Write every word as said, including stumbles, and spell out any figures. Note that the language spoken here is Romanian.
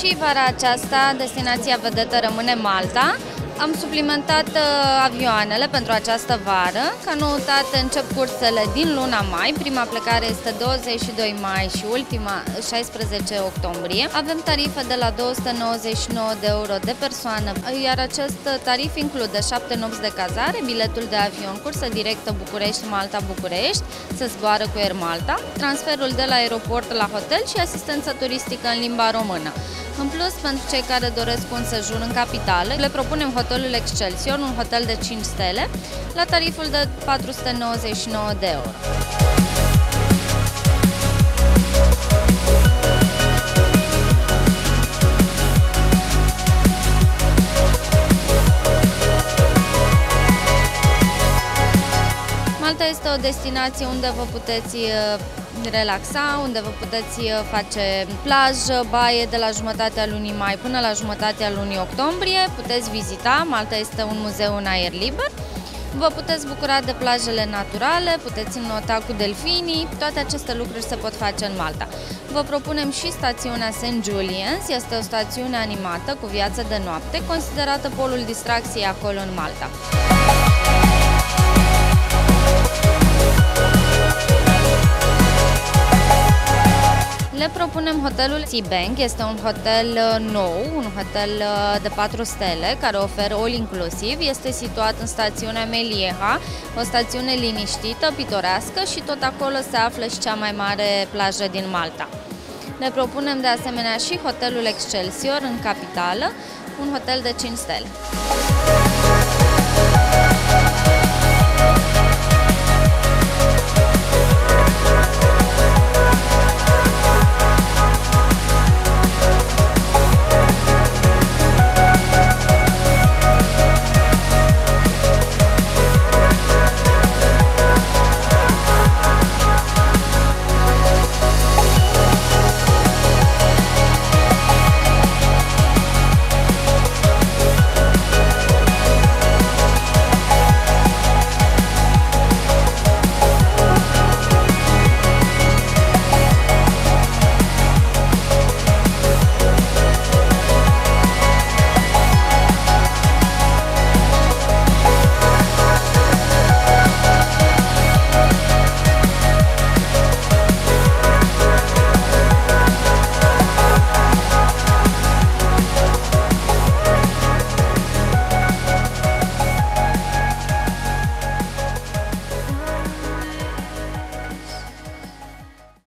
Și vara aceasta, destinația vedetă rămâne Malta. Am suplimentat avioanele pentru această vară. Ca noutate încep cursele din luna mai. Prima plecare este douăzeci și doi mai și ultima șaisprezece octombrie. Avem tarife de la două sute nouăzeci și nouă de euro de persoană, iar acest tarif include șapte nopți de cazare, biletul de avion, cursă directă București-Malta-București, se zboară cu Air Malta, transferul de la aeroport la hotel și asistență turistică în limba română. În plus, pentru cei care doresc un sejur în capitală, le propunem hotelul Excelsior, un hotel de cinci stele, la tariful de patru sute nouăzeci și nouă de euro. Malta este o destinație unde vă puteți relaxa, unde vă puteți face plajă, baie de la jumătatea lunii mai până la jumătatea lunii octombrie. Puteți vizita, Malta este un muzeu în aer liber. Vă puteți bucura de plajele naturale, puteți înota cu delfinii, toate aceste lucruri se pot face în Malta. Vă propunem și stațiunea Saint Julian's, este o stațiune animată cu viață de noapte, considerată polul distracției acolo în Malta. Le propunem hotelul Seabank, este un hotel nou, un hotel de patru stele care oferă all inclusiv, este situat în stațiunea Melieha, o stațiune liniștită, pitorească și tot acolo se află și cea mai mare plajă din Malta. Le propunem de asemenea și hotelul Excelsior în capitală, un hotel de cinci stele.